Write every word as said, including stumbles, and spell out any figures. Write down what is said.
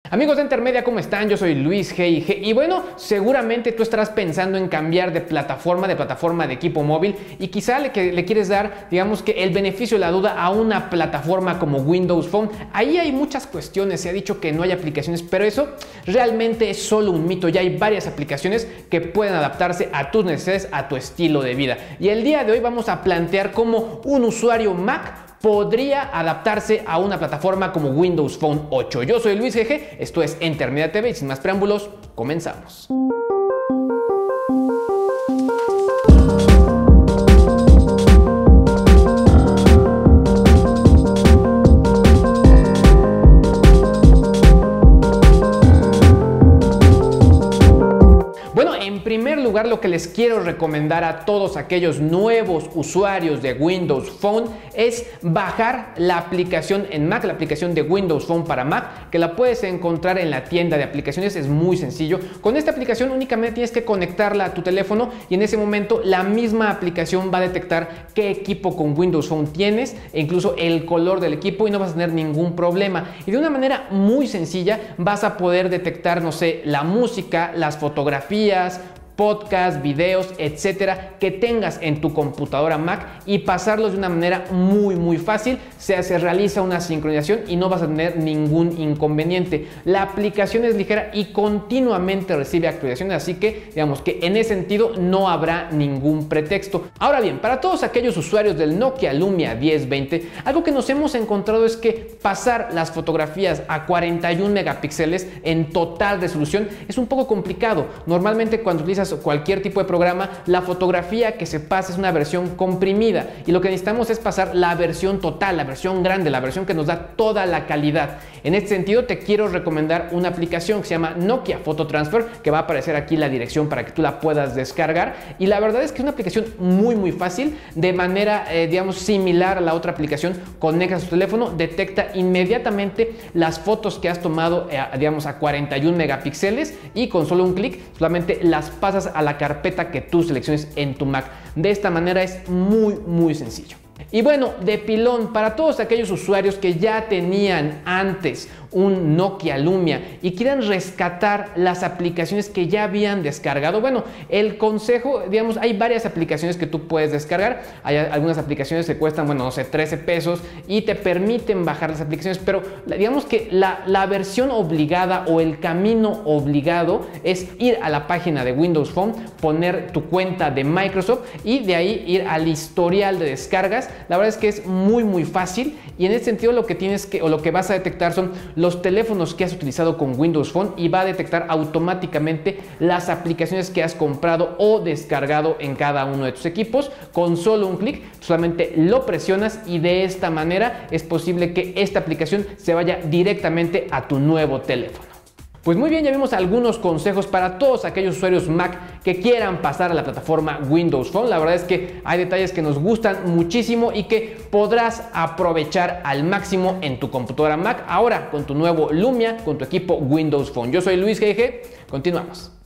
Amigos de Intermedia, ¿cómo están? Yo soy Luis G I G y bueno, seguramente tú estarás pensando en cambiar de plataforma, de plataforma de equipo móvil y quizá le, que, le quieres dar, digamos que el beneficio de la duda a una plataforma como Windows Phone. Ahí hay muchas cuestiones, se ha dicho que no hay aplicaciones, pero eso realmente es solo un mito. Ya hay varias aplicaciones que pueden adaptarse a tus necesidades, a tu estilo de vida. Y el día de hoy vamos a plantear cómo un usuario Mac podría adaptarse a una plataforma como Windows Phone ocho. Yo soy Luis G G, esto es Intermedia T V y sin más preámbulos, comenzamos. En primer lugar, lo que les quiero recomendar a todos aquellos nuevos usuarios de Windows Phone es bajar la aplicación en Mac, la aplicación de Windows Phone para Mac, que la puedes encontrar en la tienda de aplicaciones. Es muy sencillo. Con esta aplicación únicamente tienes que conectarla a tu teléfono y en ese momento la misma aplicación va a detectar qué equipo con Windows Phone tienes e incluso el color del equipo y no vas a tener ningún problema. Y de una manera muy sencilla vas a poder detectar, no sé, la música, las fotografías, podcast, videos, etcétera, que tengas en tu computadora Mac y pasarlos de una manera muy muy fácil. Se, se realiza una sincronización y no vas a tener ningún inconveniente. La aplicación es ligera y continuamente recibe actualizaciones, así que digamos que en ese sentido no habrá ningún pretexto. Ahora bien, para todos aquellos usuarios del Nokia Lumia diez veinte, algo que nos hemos encontrado es que pasar las fotografías a cuarenta y un megapíxeles en total resolución es un poco complicado. Normalmente cuando utilizas cualquier tipo de programa, la fotografía que se pasa es una versión comprimida y lo que necesitamos es pasar la versión total, la versión grande, la versión que nos da toda la calidad. En este sentido te quiero recomendar una aplicación que se llama Nokia Photo Transfer, que va a aparecer aquí la dirección para que tú la puedas descargar, y la verdad es que es una aplicación muy muy fácil, de manera eh, digamos similar a la otra aplicación. Conectas tu teléfono, detecta inmediatamente las fotos que has tomado eh, digamos a cuarenta y un megapíxeles y con solo un clic solamente las pasas a la carpeta que tú selecciones en tu Mac. De esta manera es muy muy sencillo. Y bueno, de pilón, para todos aquellos usuarios que ya tenían antes un Nokia Lumia y quieran rescatar las aplicaciones que ya habían descargado, bueno, el consejo, digamos, hay varias aplicaciones que tú puedes descargar. Hay algunas aplicaciones que cuestan, bueno, no sé, trece pesos y te permiten bajar las aplicaciones, pero digamos que la, la versión obligada o el camino obligado es ir a la página de Windows Phone, poner tu cuenta de Microsoft y de ahí ir al historial de descargas. La verdad es que es muy muy fácil y en ese sentido lo que tienes que o lo que vas a detectar son los teléfonos que has utilizado con Windows Phone y va a detectar automáticamente las aplicaciones que has comprado o descargado en cada uno de tus equipos. Con solo un clic solamente lo presionas y de esta manera es posible que esta aplicación se vaya directamente a tu nuevo teléfono. Pues muy bien, ya vimos algunos consejos para todos aquellos usuarios Mac que quieran pasar a la plataforma Windows Phone. La verdad es que hay detalles que nos gustan muchísimo y que podrás aprovechar al máximo en tu computadora Mac ahora con tu nuevo Lumia, con tu equipo Windows Phone. Yo soy Luis G G, continuamos.